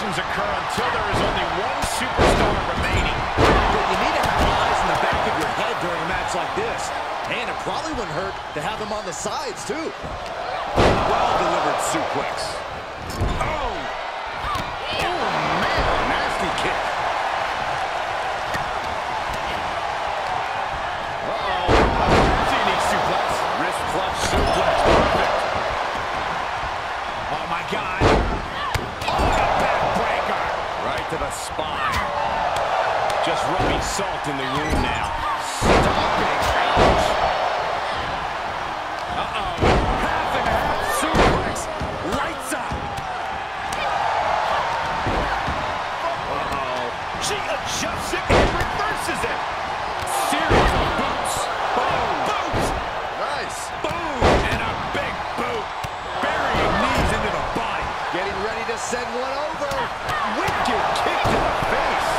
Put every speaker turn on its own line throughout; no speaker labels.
eliminations occur until there is only one superstar remaining.
But you need to have eyes in the back of your head during a match like this. And it probably wouldn't hurt to have them on the sides, too.
Well-delivered suplex.
Oh! Oh, man, a nasty kick.
Uh-oh. That's a unique suplex.
Wrist clutch suplex. Perfect.
Oh, my God. What a backbreaker.
Right to the spine. Just rubbing salt in the wound now.
Stomping. Ouch.
Uh-oh. Half and half suplex. Lights out. Uh-oh.
She adjusts it and reverses it.
Series of boots.
Boom. Boot.
Nice.
Boom. And a big boot. Burying knees into the body.
Getting ready to send one over. Wicked kick to the face.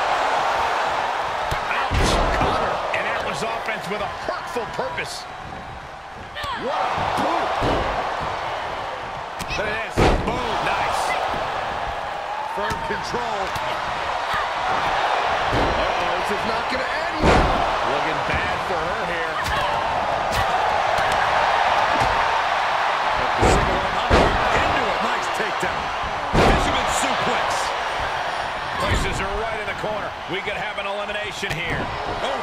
Ouch. Counter. And that was offense with a hurtful purpose.
What a boot.
Look at this. Boom. Nice.
Firm control. Uh-oh, this is not going to end well.
Looking bad for her here.
Single arm uppercut into it. Nice takedown. Fisherman suplex.
Places her right in the corner. We could have an elimination here.
Oh.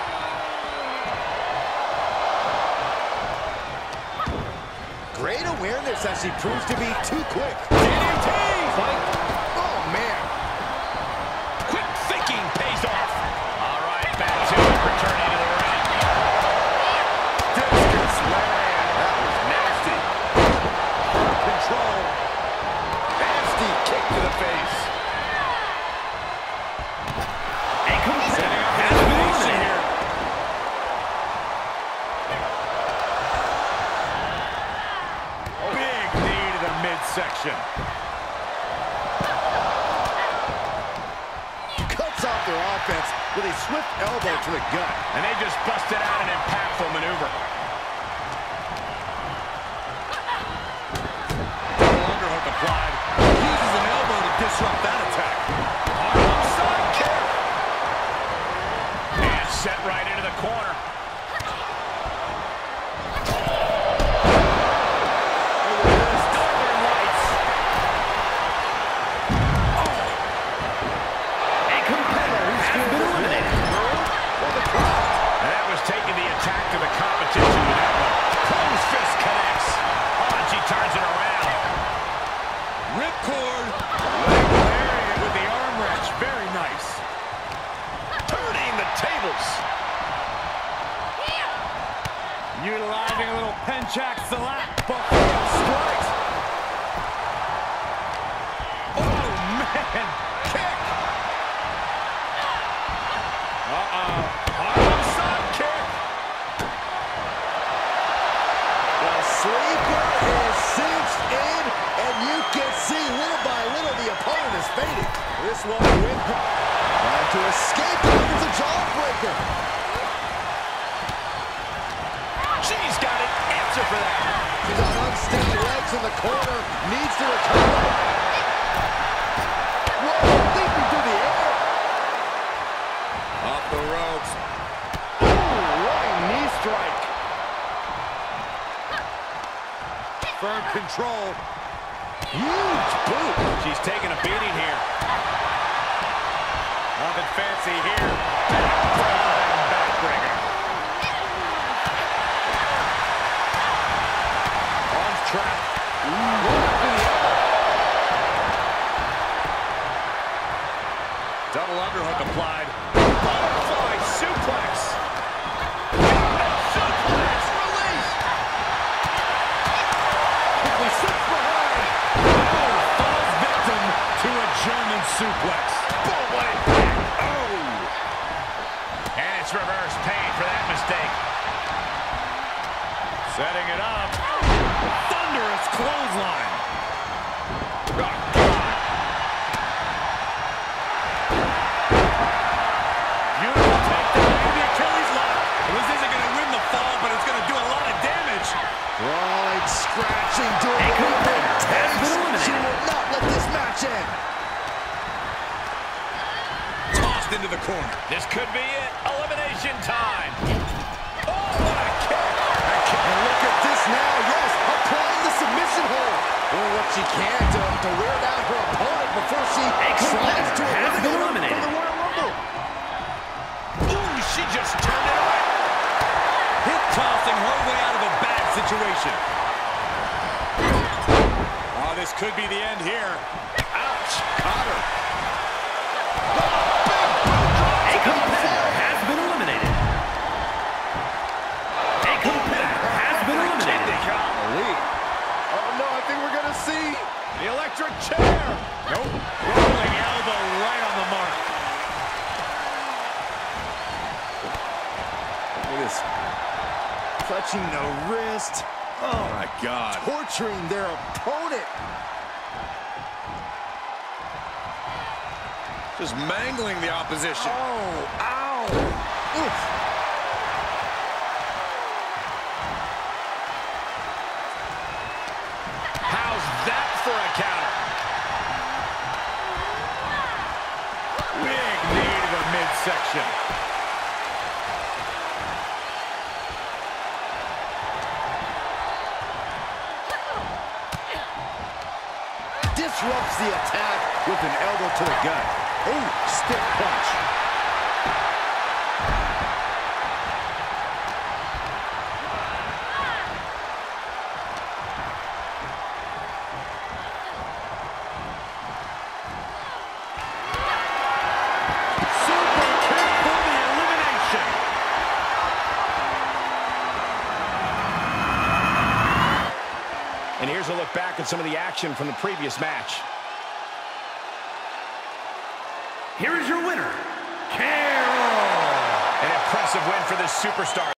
Great awareness as she proves to be too quick.
DDT.
Fight. Oh, man.
Quick thinking pays off. All right, back to it. Returning to the ring.
Discus land. That was nasty. Firm control. Nasty kick to the face.
And
Setting up an elimination here. Big knee to the midsection.
Cuts off their offense with a swift elbow to the gut.
And they just busted out an impactful maneuver.
Double underhook applied. Uses an elbow to disrupt that attack.
Outside kick. And set right into the corner. Northern Lights. A competitor has been eliminated. And that was taking the attack to the competition with that one. Close fist connects. Oh, and she turns it around.
Ripcord. Leg with the arm wrench. Very nice.
Turning the tables.
Utilizing a little penchak salap before strikes. Oh, man. Kick. Uh-oh.
Outside kick.
The sleeper is cinched in, and you can see little by little the opponent is fading. This one win. Trying to escape it. It's a jawbreaker.
She's got an answer for that.
She's on unsteady legs in the corner. Needs to recover. Whoa, leaping through the air.
Off the ropes.
Ooh, running knee strike.
Firm control.
Huge boot.
She's taking a beating here. Nothing fancy here. Backbreaker. Arms trapped.
Double underhook applied.
Butterfly suplex. Suplex release.
Quickly slips behind.
Oh, falls victim to a German suplex.
Boom, what impact. Oh. And it's reverse pain for that mistake.
Setting it up. Thunderous clothesline.
Oh, God.
Beautiful takedown into the Achilles lock. This isn't going to win the fall, but it's going to do a lot of damage.
Crawling, scratching, doing
A competitor has been
intense. She
eliminated.
will not let this match end.
into the corner.
This could be it. Elimination time. Oh, what a kick.
And look at this now. Yes, applying the submission hold. Doing what she can to wear down her opponent before she tries to eliminate him for the Royal Rumble.
Ooh, she just turned it around.
Hip tossing her way out of a bad situation. Oh, this could be the end here.
Ouch. Caught her.
A competitor has been eliminated. A competitor has been eliminated.
Oh, no, I think we're going to see the electric chair.
Nope. Rolling elbow right on the mark.
Look at this. Clutching the wrist.
Oh, my God.
Torturing their opponent.
Just mangling the opposition.
Oh, ow. Oof.
How's that for a counter?
Big knee to the midsection.
Disrupts the attack with an elbow to the gut. Ooh, stiff punch.
Super kick for the elimination. And here's a look back at some of the action from the previous match.
Here is your winner, Carol.
An impressive win for this superstar.